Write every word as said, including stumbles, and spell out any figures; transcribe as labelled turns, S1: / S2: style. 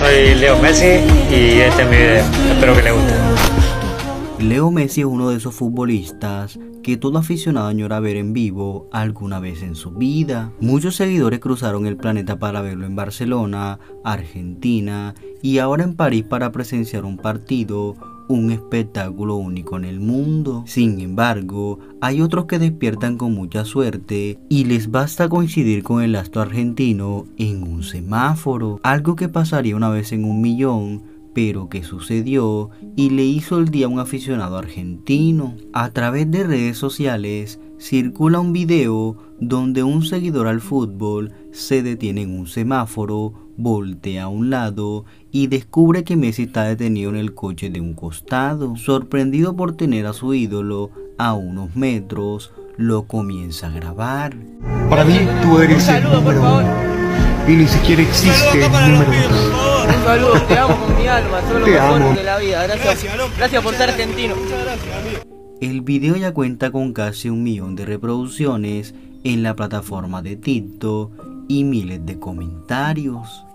S1: Soy Leo Messi y este es mi video. Espero que les guste.
S2: Leo Messi es uno de esos futbolistas que todo aficionado añora ver en vivo alguna vez en su vida. Muchos seguidores cruzaron el planeta para verlo en Barcelona, Argentina y ahora en París para presenciar un partido, un espectáculo único en el mundo. Sin embargo, hay otros que despiertan con mucha suerte y les basta coincidir con el astro argentino en un semáforo, algo que pasaría una vez en un millón, pero que sucedió y le hizo el día a un aficionado argentino. A través de redes sociales circula un video donde un seguidor al fútbol se detiene en un semáforo, voltea a un lado y descubre que Messi está detenido en el coche de un costado. Sorprendido por tener a su ídolo a unos metros, lo comienza a grabar.
S3: Para mí tú eres el número uno y ni siquiera existe el número dos.
S4: Un saludo, te amo con mi alma, sos lo
S3: Te
S4: mejor
S3: amo.
S4: de la vida. Gracias, gracias por ser argentino.
S2: El video ya cuenta con casi un millón de reproducciones en la plataforma de TikTok y miles de comentarios.